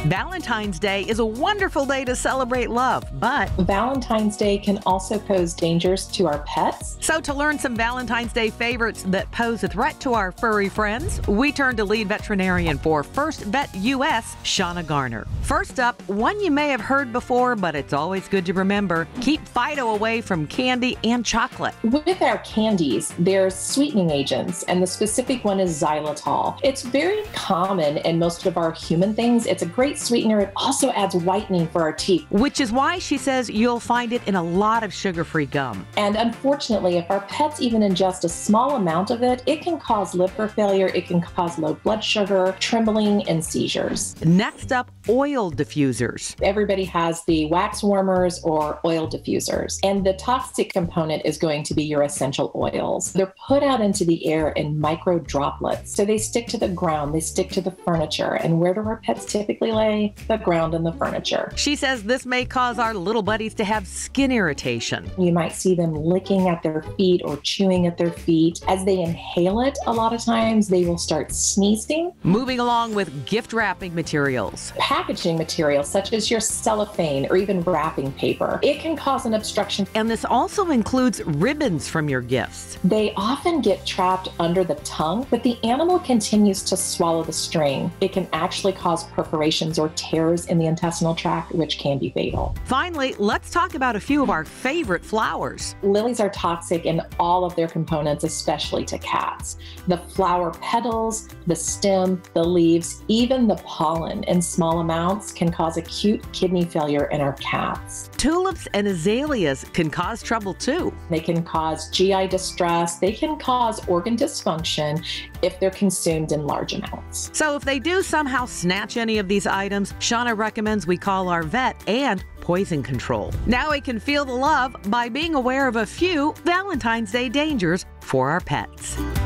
Valentine's Day is a wonderful day to celebrate love, but Valentine's Day can also pose dangers to our pets. so to learn some Valentine's Day favorites that pose a threat to our furry friends, we turn to lead veterinarian for First Vet US, Shauna Garner. First up, one you may have heard before, but it's always good to remember: keep Fido away from candy and chocolate. With our candies, there's sweetening agents, and the specific one is xylitol. It's very common in most of our human things. It's a great sweetener. It also adds whitening for our teeth. Which is why she says you'll find it in a lot of sugar-free gum. And unfortunately, if our pets even ingest a small amount of it, it can cause liver failure, it can cause low blood sugar, trembling, and seizures. Next up, oil diffusers. Everybody has the wax warmers or oil diffusers, and the toxic component is going to be your essential oils. They're put out into the air in micro droplets, so they stick to the ground, they stick to the furniture. And where do our pets typically lay? The ground and the furniture. She says this may cause our little buddies to have skin irritation. You might see them licking at their feet or chewing at their feet. As they inhale it, a lot of times they will start sneezing. Moving along with gift wrapping materials. Packaging materials such as your cellophane or even wrapping paper, it can cause an obstruction. And this also includes ribbons from your gifts. They often get trapped under the tongue, but the animal continues to swallow the string. It can actually cause perforations or tears in the intestinal tract, which can be fatal. Finally, let's talk about a few of our favorite flowers. Lilies are toxic in all of their components, especially to cats. The flower petals, the stem, the leaves, even the pollen in small amounts can cause acute kidney failure in our cats. Tulips and azaleas can cause trouble too. They can cause GI distress. They can cause organ dysfunction if they're consumed in large amounts. So if they do somehow snatch any of these items, Shauna recommends we call our vet and poison control. Now we can feel the love by being aware of a few Valentine's Day dangers for our pets.